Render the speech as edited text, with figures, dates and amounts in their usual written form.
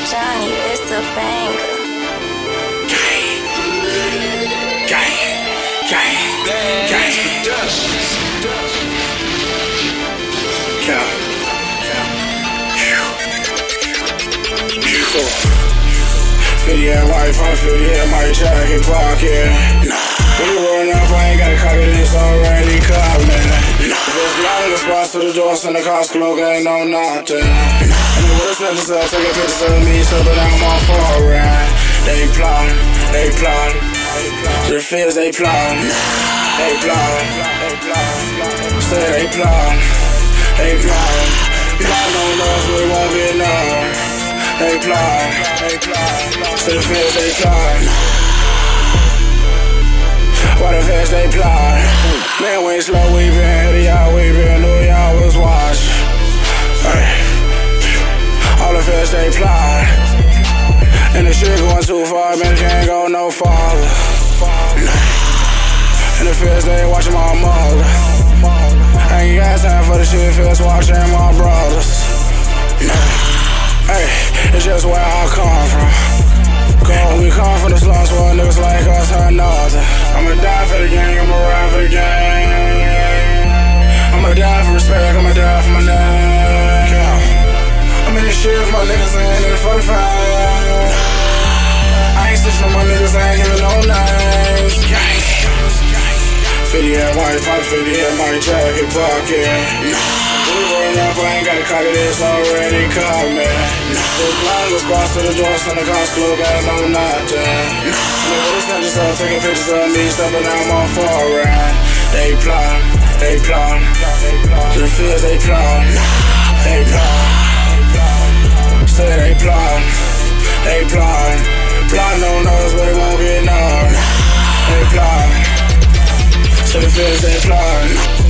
Johnny, it's a banger. Yeah, wife, I feel yeah, my jacket pocket. When you rolling up, I ain't gotta cock it, it's already cocked, man. There's long the spots to the doors and the cops close, ain't no nothing. And the worst niggas up, taking pictures of me, slipping out my foreign. They plot, the fears they plot, say they plot, plot no love, we won't get none. They plot, say the fears they plot. Why the feds they plot? Man, we ain't slow, we been ahead of y'all, we been knew y'all was watch. All the feds they plot. And the shit going too far, man, can't go no farther. And the feds they watching my mother. I ain't got time for the shit, feds watching my brothers. Hey, it's just where I come from. We come from the slums where niggas like us are nothing. I'ma die for the gang, I'ma ride for the gang. I'ma die for respect, I'ma die for my name. I'm in this shit for my niggas, ain't in it for the fame. I ain't stitching on my niggas, I ain't giving no names. 50 at white, pop 50 at my jacket pocket. We rolling up, I ain't gotta cock it, it's already cocked, man. There's blinders, spots to the doors, and the cops close, got no nothing. And the worst niggas up, taking pictures of me, stepping out my foreign. They plot, the fears they plot, say they plot, plot no knows, but they won't get none. They plot, say the fears they plot.